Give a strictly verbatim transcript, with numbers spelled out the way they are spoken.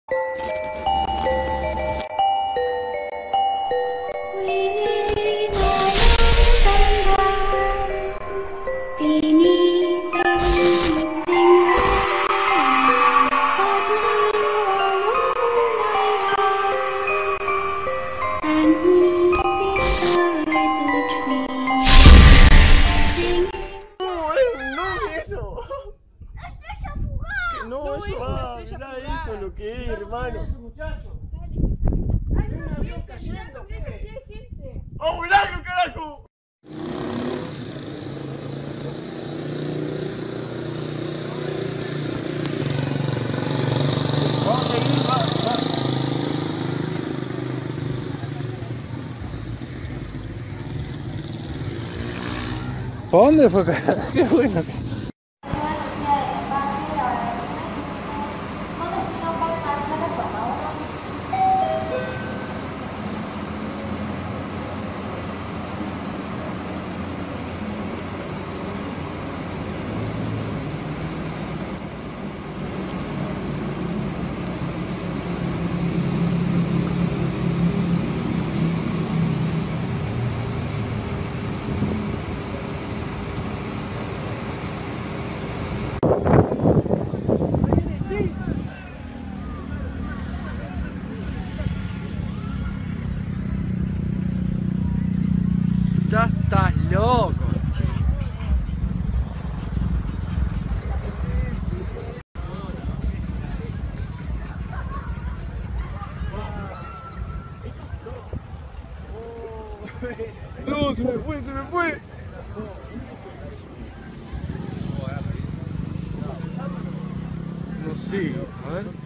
No, eso va, mirá eso, lo que es, hermano. ¡Hay un avión cayendo! ¿Qué hay gente? ¡Oh, milagro, carajo! Vamos a seguir, va, va. ¿Por dónde fue? Qué bueno. Ya estás loco. No, se me fue, se me fue. No sé, a ver.